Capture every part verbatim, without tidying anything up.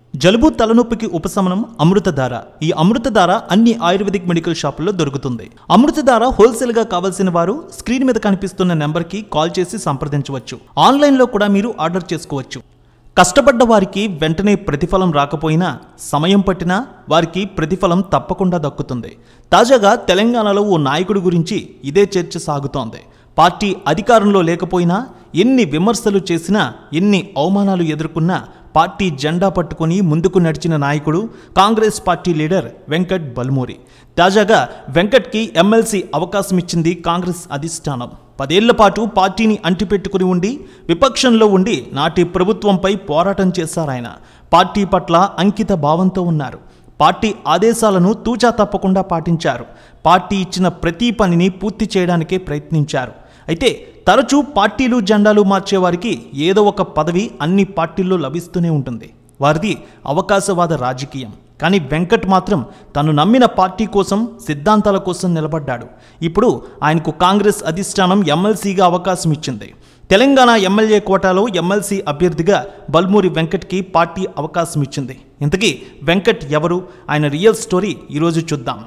జలుబు తలనొప్పికి ఉపశమనం అమృతధార. ఈ అమృతధార అన్ని ఆయుర్వేదిక్ మెడికల్ షాపుల్లో దొరుకుతుంది. అమృతధార హోల్సేల్ గా కావాల్సిన వారు స్క్రీన్ మీద కనిపిస్తున్న నెంబర్ కి కాల్ చేసి సంప్రదించవచ్చు. ఆన్లైన్ లో కూడా మీరు ఆర్డర్ చేసుకోవచ్చు. కష్టపడ్డ వారికి వెంటనే ప్రతిఫలం రాకపోయినా సమయం పట్టినా వారికి ప్రతిఫలం తప్పకుండా దక్కుతుంది. తాజాగా తెలంగాణలో ఓ నాయకుడి గురించి ఇదే చర్చ సాగుతోంది. పార్టీ అధికారంలో లేకపోయినా, ఎన్ని విమర్శలు చేసినా, ఎన్ని అవమానాలు ఎదుర్కొన్నా పార్టీ జెండా పట్టుకుని ముందుకు నడిచిన నాయకుడు కాంగ్రెస్ పార్టీ లీడర్ వెంకట్ బల్మూరి. తాజాగా వెంకట్కి ఎమ్మెల్సీ అవకాశం ఇచ్చింది కాంగ్రెస్ అధిష్టానం. పదేళ్ల పాటు పార్టీని అంటిపెట్టుకుని ఉండి విపక్షంలో ఉండి నాటి ప్రభుత్వంపై పోరాటం చేశారాయన. పార్టీ పట్ల అంకిత భావంతో ఉన్నారు. పార్టీ ఆదేశాలను తూచా తప్పకుండా పాటించారు. పార్టీ ఇచ్చిన ప్రతి పనిని పూర్తి చేయడానికే ప్రయత్నించారు. అయితే తరచూ పార్టీలు జెండాలు మార్చేవారికి ఏదో ఒక పదవి అన్ని పార్టీల్లో లభిస్తూనే ఉంటుంది. వారిది అవకాశవాద రాజకీయం. కానీ వెంకట్ మాత్రం తను నమ్మిన పార్టీ కోసం, సిద్ధాంతాల కోసం నిలబడ్డాడు. ఇప్పుడు ఆయనకు కాంగ్రెస్ అధిష్టానం ఎమ్మెల్సీగా అవకాశం ఇచ్చింది. తెలంగాణ ఎమ్మెల్యే కోటాలో ఎమ్మెల్సీ అభ్యర్థిగా బల్మూరి వెంకట్కి పార్టీ అవకాశం ఇచ్చింది. ఇంతకీ వెంకట్ ఎవరు? ఆయన రియల్ స్టోరీ ఈరోజు చూద్దాం.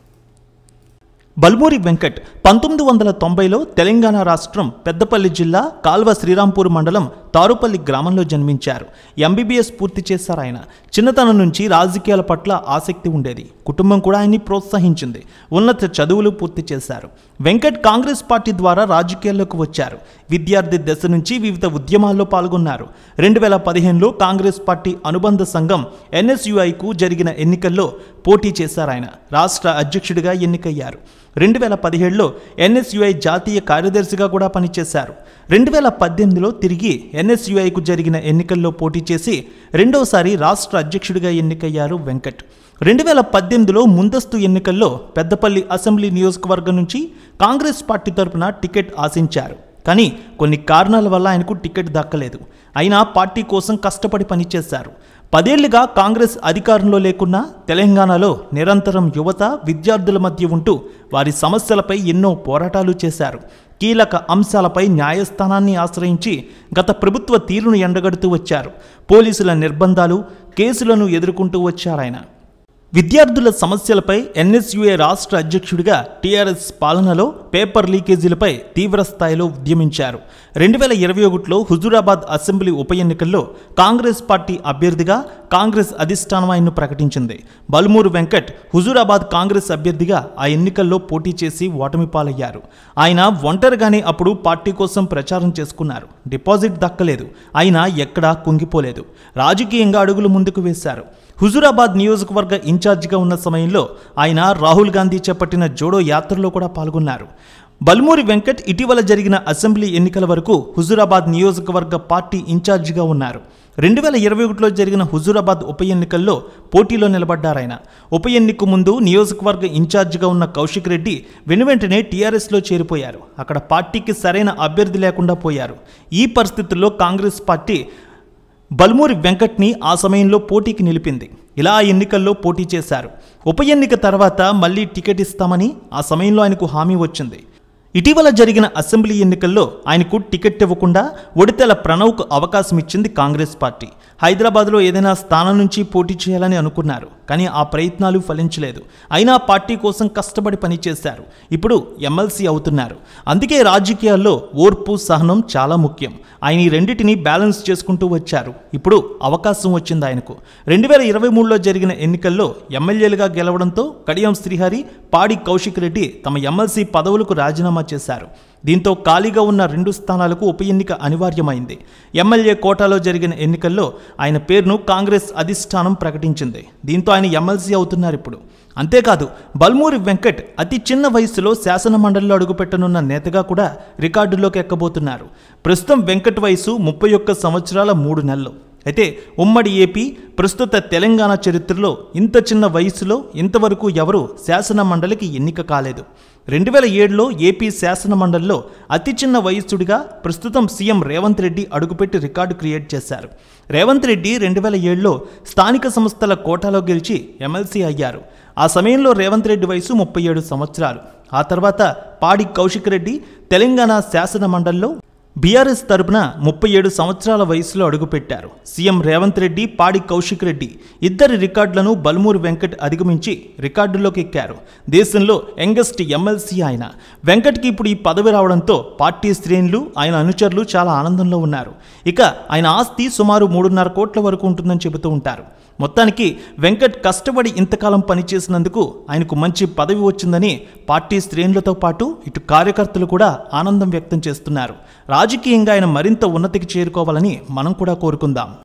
బల్మూరి వెంకట్ పంతొమ్మిది వందల తొంభైలో తెలంగాణ రాష్ట్రం పెద్దపల్లి జిల్లా కాల్వ శ్రీరాంపూర్ మండలం తారుపల్లి గ్రామంలో జన్మించారు. ఎంబీబీఎస్ పూర్తి చేశారు ఆయన. చిన్నతనం నుంచి రాజకీయాల పట్ల ఆసక్తి ఉండేది. కుటుంబం కూడా ఆయన్ని ప్రోత్సహించింది. ఉన్నత చదువులు పూర్తి చేశారు. వెంకట్ కాంగ్రెస్ పార్టీ ద్వారా రాజకీయాల్లోకి వచ్చారు. విద్యార్థి దశ నుంచి వివిధ ఉద్యమాల్లో పాల్గొన్నారు. రెండు వేల పదిహేనులో కాంగ్రెస్ పార్టీ అనుబంధ సంఘం ఎన్ఎస్యుఐకు జరిగిన ఎన్నికల్లో పోటీ చేశారు ఆయన. రాష్ట్ర అధ్యక్షుడిగా ఎన్నికయ్యారు. రెండు వేల పదిహేడులో ఎన్ఎస్యుఐ జాతీయ కార్యదర్శిగా కూడా పనిచేశారు. రెండు వేల పద్దెనిమిదిలో తిరిగి ఎన్ఎస్యుఐకు జరిగిన ఎన్నికల్లో పోటీ చేసి రెండోసారి రాష్ట్ర అధ్యక్షుడిగా ఎన్నికయ్యారు వెంకట్. రెండు వేల పద్దెనిమిదిలో ముందస్తు ఎన్నికల్లో పెద్దపల్లి అసెంబ్లీ నియోజకవర్గం నుంచి కాంగ్రెస్ పార్టీ తరఫున టికెట్ ఆశించారు. కానీ కొన్ని కారణాల వల్ల ఆయనకు టికెట్ దక్కలేదు. అయినా పార్టీ కోసం కష్టపడి పనిచేశారు. పదేళ్లుగా కాంగ్రెస్ అధికారంలో లేకున్నా తెలంగాణలో నిరంతరం యువత, విద్యార్థుల మధ్య ఉంటూ వారి సమస్యలపై ఎన్నో పోరాటాలు చేశారు. కీలక అంశాలపై న్యాయస్థానాన్ని ఆశ్రయించి గత ప్రభుత్వ తీరును ఎండగడుతూ వచ్చారు. పోలీసుల నిర్బంధాలు, కేసులను ఎదుర్కొంటూ వచ్చారాయన. విద్యార్థుల సమస్యలపై ఎన్ఎస్యుఏ రాష్ట్ర అధ్యక్షుడిగా టీఆర్ఎస్ పాలనలో పేపర్ లీకేజీలపై తీవ్ర స్థాయిలో ఉద్యమించారు. రెండు వేల ఇరవై ఒకటిలో హుజూరాబాద్ అసెంబ్లీ ఉప ఎన్నికల్లో కాంగ్రెస్ పార్టీ అభ్యర్థిగా కాంగ్రెస్ అధిష్టానం ఆయన్ను ప్రకటించింది. బల్మూరి వెంకట్ హుజూరాబాద్ కాంగ్రెస్ అభ్యర్థిగా ఆ ఎన్నికల్లో పోటీ చేసి ఓటమి పాలయ్యారు. ఆయన ఒంటరిగానే అప్పుడు పార్టీ కోసం ప్రచారం చేసుకున్నారు. డిపాజిట్ దక్కలేదు. అయినా ఎక్కడా కుంగిపోలేదు. రాజకీయంగా అడుగులు ముందుకు వేశారు. హుజూరాబాద్ నియోజకవర్గ ఇన్ఛార్జిగా ఉన్న సమయంలో ఆయన రాహుల్ గాంధీ చేపట్టిన జోడో యాత్రలో కూడా పాల్గొన్నారు. బల్మూరి వెంకట్ ఇటీవల జరిగిన అసెంబ్లీ ఎన్నికల వరకు హుజూరాబాద్ నియోజకవర్గ పార్టీ ఇన్ఛార్జిగా ఉన్నారు. రెండు వేల ఇరవై ఒకటిలో జరిగిన హుజూరాబాద్ ఉప ఎన్నికల్లో పోటీలో నిలబడ్డారాయన. ఉప ఎన్నిక ముందు నియోజకవర్గ ఇన్ఛార్జిగా ఉన్న కౌశిక్ రెడ్డి వెనువెంటనే టీఆర్ఎస్లో చేరిపోయారు. అక్కడ పార్టీకి సరైన అభ్యర్థి లేకుండా పోయారు. ఈ పరిస్థితుల్లో కాంగ్రెస్ పార్టీ బల్మూరి వెంకట్ని ఆ సమయంలో పోటీకి నిలిపింది. ఇలా ఎన్నికల్లో పోటీ చేశారు. ఉప ఎన్నిక తర్వాత మళ్ళీ టికెట్ ఇస్తామని ఆ సమయంలో ఆయనకు హామీ వచ్చింది. ఇటీవల జరిగిన అసెంబ్లీ ఎన్నికల్లో ఆయనకు టికెట్ ఇవ్వకుండా ఒడితెల ప్రణవ్కు అవకాశం ఇచ్చింది కాంగ్రెస్ పార్టీ. హైదరాబాద్లో ఏదైనా స్థానం నుంచి పోటీ చేయాలని అనుకున్నారు. కానీ ఆ ప్రయత్నాలు ఫలించలేదు. అయినా పార్టీ కోసం కష్టపడి పనిచేశారు. ఇప్పుడు ఎమ్మెల్సీ అవుతున్నారు. అందుకే రాజకీయాల్లో ఓర్పు, సహనం చాలా ముఖ్యం. ఆయన ఈ రెండింటిని బ్యాలెన్స్ చేసుకుంటూ వచ్చారు. ఇప్పుడు అవకాశం వచ్చింది ఆయనకు. రెండు వేల ఇరవై మూడులో జరిగిన ఎన్నికల్లో ఎమ్మెల్యేలుగా గెలవడంతో కడియం శ్రీహరి, పాడి కౌశిక్ రెడ్డి తమ ఎమ్మెల్సీ పదవులకు రాజీనామా చేశారు. దీంతో ఖాళీగా ఉన్న రెండు స్థానాలకు ఉప ఎన్నిక అనివార్యమైంది. ఎమ్మెల్యే కోటాలో జరిగిన ఎన్నికల్లో ఆయన పేరును కాంగ్రెస్ అధిష్టానం ప్రకటించింది. దీంతో ఆయన ఎమ్మెల్సీ అవుతున్నారు ఇప్పుడు. అంతేకాదు బల్మూరి వెంకట్ అతి చిన్న వయసులో శాసన మండలిలో అడుగుపెట్టనున్న నేతగా కూడా రికార్డుల్లోకి ఎక్కబోతున్నారు. ప్రస్తుతం వెంకట్ వయసు ముప్పై ఒక్క సంవత్సరాల మూడు నెలలు. అయితే ఉమ్మడి ఏపీ, ప్రస్తుత తెలంగాణ చరిత్రలో ఇంత చిన్న వయసులో ఇంతవరకు ఎవరూ శాసన మండలికి ఎన్నిక కాలేదు. రెండు వేల ఏడులో ఏపీ శాసన మండలిలో అతి చిన్న వయస్సుడిగా ప్రస్తుతం సీఎం రేవంత్ రెడ్డి అడుగుపెట్టి రికార్డు క్రియేట్ చేశారు. రేవంత్ రెడ్డి రెండు వేల ఏడులో స్థానిక సంస్థల కోటాలో గెలిచి ఎమ్మెల్సీ అయ్యారు. ఆ సమయంలో రేవంత్ రెడ్డి వయసు ముప్పై ఏడు సంవత్సరాలు. ఆ తర్వాత పాడి కౌశిక్ రెడ్డి తెలంగాణ శాసన మండలిలో బీఆర్ఎస్ తరపున ముప్పై ఏడు సంవత్సరాల వయసులో అడుగుపెట్టారు. సీఎం రేవంత్ రెడ్డి, పాడి కౌశిక్ రెడ్డి ఇద్దరి రికార్డులను బల్మూరు వెంకట్ అధిగమించి రికార్డుల్లోకి ఎక్కారు. దేశంలో యంగెస్ట్ ఎమ్మెల్సీ ఆయన. వెంకట్కి ఇప్పుడు ఈ పదవి రావడంతో పార్టీ శ్రేణులు, ఆయన అనుచరులు చాలా ఆనందంలో ఉన్నారు. ఇక ఆయన ఆస్తి సుమారు మూడున్నర కోట్ల వరకు ఉంటుందని చెబుతూ ఉంటారు. మొత్తానికి వెంకట్ కష్టపడి ఇంతకాలం పనిచేసినందుకు ఆయనకు మంచి పదవి వచ్చిందని పార్టీ శ్రేణులతో పాటు ఇటు కార్యకర్తలు కూడా ఆనందం వ్యక్తం చేస్తున్నారు. రాజకీయంగా ఆయన మరింత ఉన్నతికి చేరుకోవాలని మనం కూడా కోరుకుందాం.